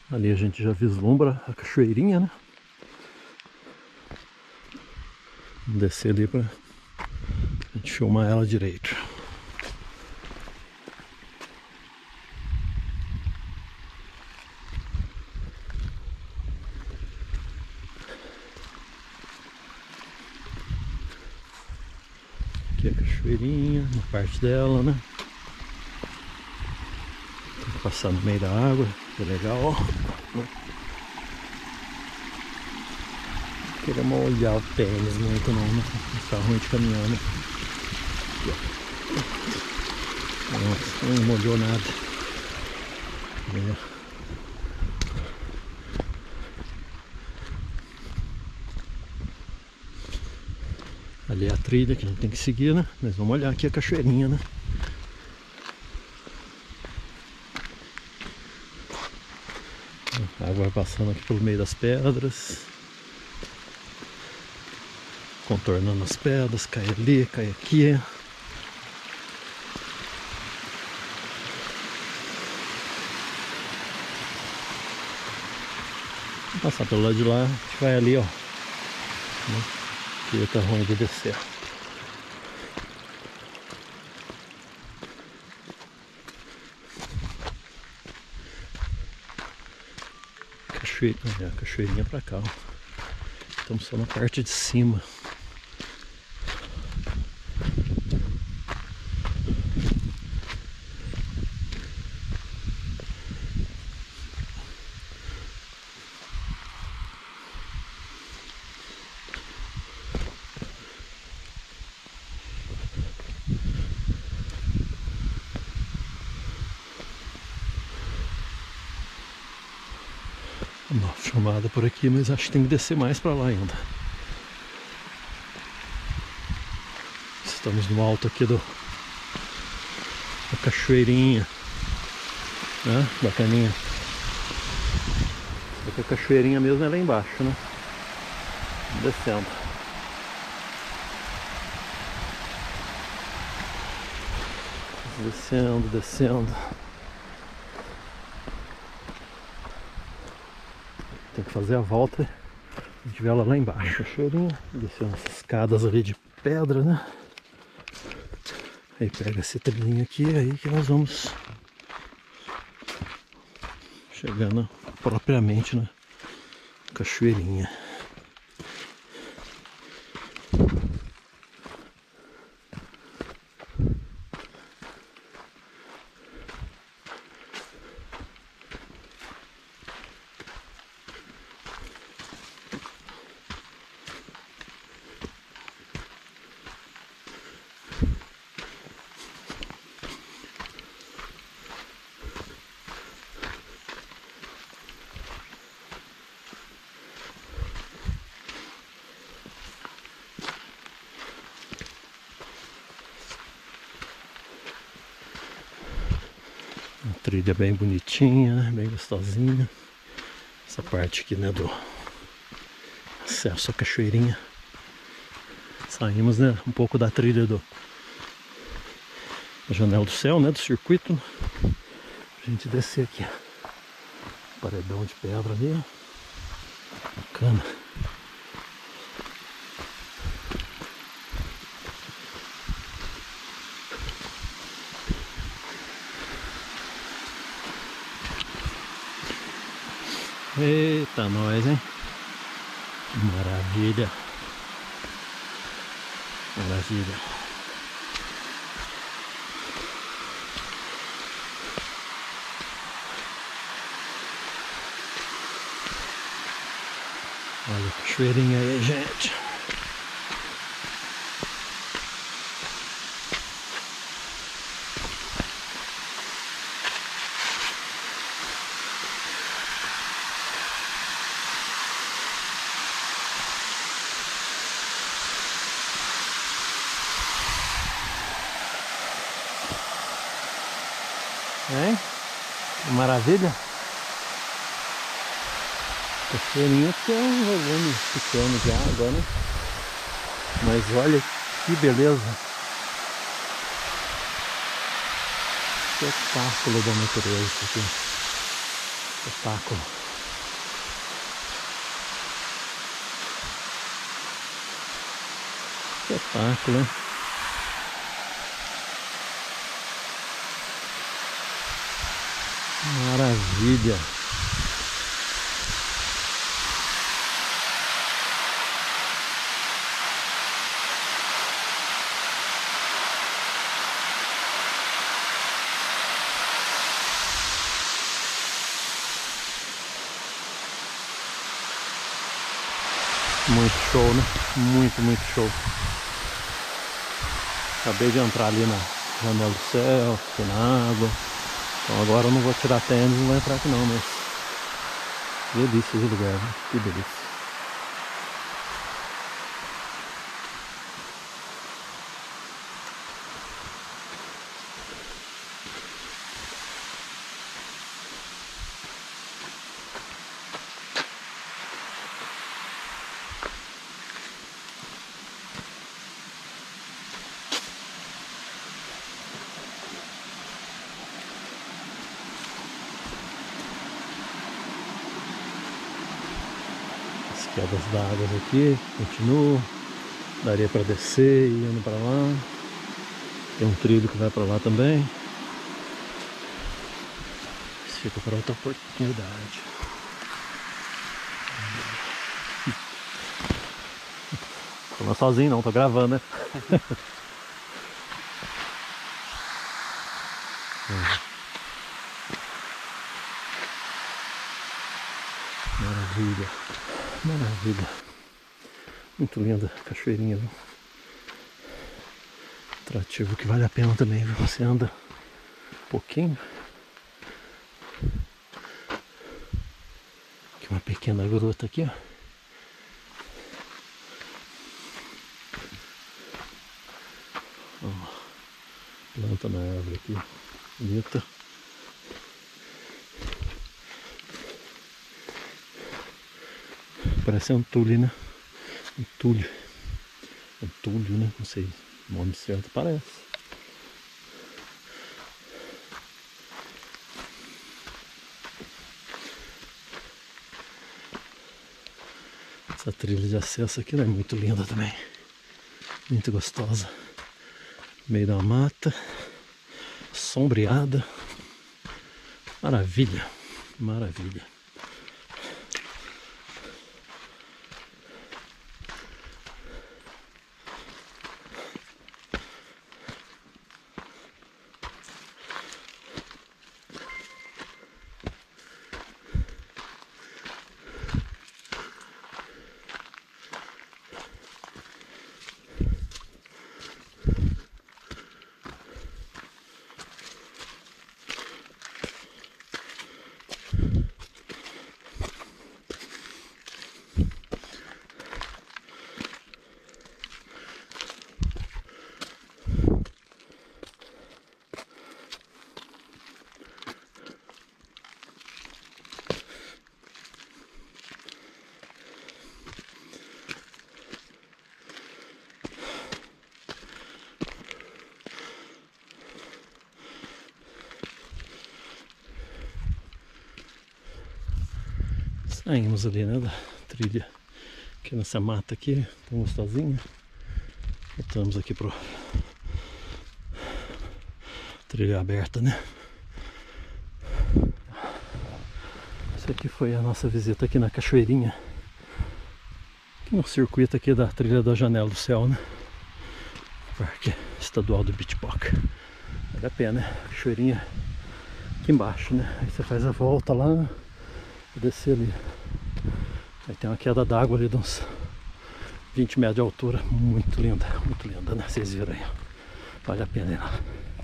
Ali a gente já vislumbra a cachoeirinha, né? Vamos descer ali pra gente filmar ela direito. Aqui é a cachoeirinha, uma parte dela, né? Tem que passar no meio da água, que é legal, ó. Não queria molhar o tênis muito não, né? Tá ruim de caminhar, né? Nossa, não molhou nada. É. Ali é a trilha que a gente tem que seguir, né? Mas vamos olhar aqui a cachoeirinha, né? A água vai passando aqui pelo meio das pedras, contornando as pedras, cai ali, cai aqui. Vamos passar pelo lado de lá, a gente vai ali, ó. Aqui tá ruim de descer. A cachoeirinha pra cá, ó. Estamos só na parte de cima. Uma chamada por aqui, mas acho que tem que descer mais para lá ainda. Estamos no alto aqui da cachoeirinha, né? Bacaninha. Só que a cachoeirinha mesmo é lá embaixo, né? Descendo. Descendo, descendo. Tem que fazer a volta. A gente vê ela lá embaixo, a cachoeirinha. Descendo essas escadas ali de pedra, né? Aí pega esse trilhinho aqui, aí que nós vamos chegando propriamente na cachoeirinha. Uma trilha bem bonitinha, né? Bem gostosinha. Essa parte aqui, né, do acesso à cachoeirinha. Saímos, né, um pouco da trilha da Janela do Céu, né, do circuito. Pra gente descer aqui. Paredão de pedra ali, ó. Bacana. Eita, nós, hein? Maravilha. Maravilha. Olha a cachoeirinha aí, gente. Hein? Maravilha. Cachoeirinha que é um volume pequeno de água, né? Mas olha que beleza. Espetáculo da natureza aqui. Espetáculo. Espetáculo, hein? Maravilha. Muito show, né? Muito show. Acabei de entrar ali na janela do céu, aqui na água. Então agora eu não vou tirar tênis, não vou entrar aqui não, mas delícia de lugar, né? Que delícia. Quedas d'água aqui, continuo. Daria para descer e indo para lá. Tem um trilho que vai para lá também. Isso fica para outra oportunidade. Tô sozinho não, tô gravando, né? Maravilha. Maravilha. Muito linda a cachoeirinha, viu? Atrativo que vale a pena também, viu? Você anda um pouquinho. Aqui uma pequena gruta aqui, ó. Ó, planta na árvore aqui, bonita. Parece Antúlio, né? Antúlio. Antúlio, né? Não sei o nome certo, parece. Essa trilha de acesso aqui, né? É muito linda também. Muito gostosa. Meio da mata. Sombreada. Maravilha. Maravilha. Saímos ali, né, da trilha aqui nessa mata aqui, tão gostosinha. Voltamos aqui pro trilha aberta, né? Isso aqui foi a nossa visita aqui na cachoeirinha, aqui no circuito aqui da trilha da Janela do Céu, né? Parque Estadual do Beach-Paca. Vale a pena, né? Cachoeirinha aqui embaixo, né? Aí você faz a volta lá, descer ali. Aí tem uma queda d'água ali de uns 20 metros de altura. Muito linda, né? Vocês viram aí. Vale a pena ir lá.